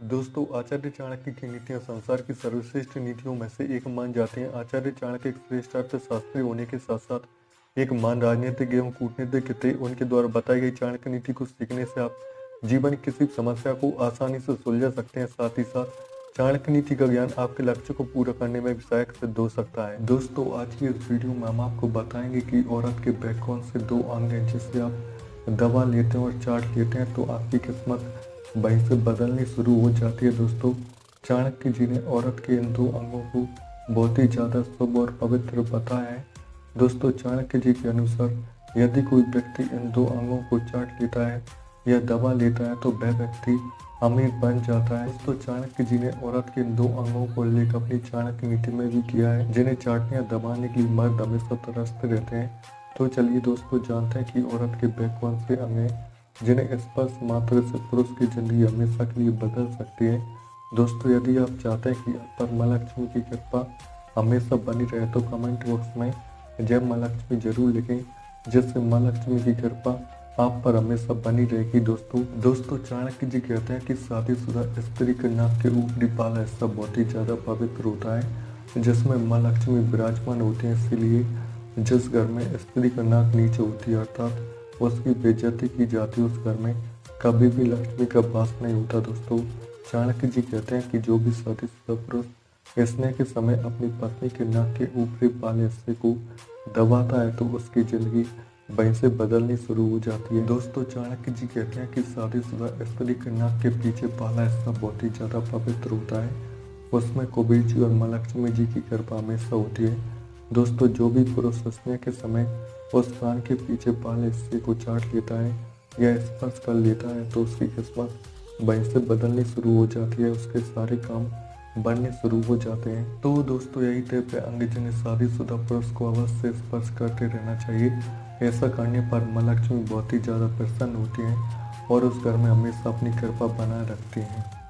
दोस्तों, आचार्य चाणक्य की नीतियां संसार की सर्वश्रेष्ठ नीतियों में से एक मान जाती हैं। आचार्य चाणक्य एक श्रेष्ठ अर्थशास्त्री होने के साथ साथ एक महान राजनीतिक एवं कूटनीतिक थे। उनके द्वारा बताई गई चाणक्य नीति को सीखने से आप जीवन की किसी समस्या को आसानी से सुलझा सकते हैं। साथ ही साथ चाणक्य नीति का ज्ञान आपके लक्ष्य को पूरा करने में भी सहायक सिद्ध हो सकता है। दोस्तों, आज की इस वीडियो में हम आपको बताएंगे कि औरत के बैकबोन से दो अंग हैं, जिससे आप दवा लेते हैं और चाट लेते हैं तो आपकी किस्मत वहीं से बदलनी शुरू हो जाती है। दोस्तों, चाणक्य जी ने औरत के इन दो अंगों को बहुत ही ज़्यादा शुभ और पवित्र बताया है। दोस्तों, चाणक्य जी के अनुसार यदि कोई व्यक्ति इन दो अंगों को चाट लेता है या दबा लेता है तो वह व्यक्ति अमीर बन जाता है। दोस्तों, चाणक्य जी ने औरत के इन दो अंगों को उल्लेख अपनी चाणक्य नीति में भी किया है, जिन्हें चाटने या दबाने के लिए मर्द हमेशा तरसते रहते हैं। तो चलिए दोस्तों, जानते हैं कि औरत के बैकबोन से अंग हैं जिन्हें स्पर्श मात्र से पुरुष की जिंदगी हमेशा के लिए बदल सकती है। दोस्तों, यदि आप चाहते हैं कि आप पर मां लक्ष्मी की कृपा हमेशा बनी रहे तो कमेंट बॉक्स में जय मां लक्ष्मी जरूर लिखें, जिससे मां लक्ष्मी की कृपा आप पर हमेशा बनी रहेगी। दोस्तों, चाणक्य जी कहते हैं कि शादीशुदा स्त्री के नाक के ऊपरी वाला हिस्सा बहुत ही ज्यादा पवित्र होता है, जिसमें मां लक्ष्मी विराजमान होती है। इसीलिए जिस घर में स्त्री का नाक नीचे होती है अर्थात उसकी बेइज्जती की जाती है, उस घर में कभी भी लक्ष्मी का वास नहीं होता। दोस्तों, चाणक्य जी कहते हैं कि जो भी शादीशुदा पुरुष स्नेह के समय अपनी पत्नी के नाक के ऊपरी वाले हिस्से को दबाता है तो उसकी जिंदगी वहीं से बदलनी शुरू हो जाती है। दोस्तों, चाणक्य जी कहते हैं कि शादीशुदा स्त्री के नाक के पीछे वाला हिस्सा बहुत ही ज्यादा पवित्र होता है, उसमें कुबेर जी और मां लक्ष्मी जी की कृपा हमेशा होती है। दोस्तों, जो भी पुरुष स्नेह के समय उस कान के पीछे वाले हिस्से को चाट लेता है या स्पर्श कर लेता है तो उसकी किस्मत वहीं से बदलनी शुरू हो जाती है, उसके सारे काम बनने शुरू हो जाते हैं। तो दोस्तों, यही थे पे अंग जिन्हें शादीशुदा पुरुष को अवश्य स्पर्श करते रहना चाहिए। ऐसा करने पर मां लक्ष्मी बहुत ही ज़्यादा प्रसन्न होती हैं और उस घर में हमेशा अपनी कृपा बनाए रखती हैं।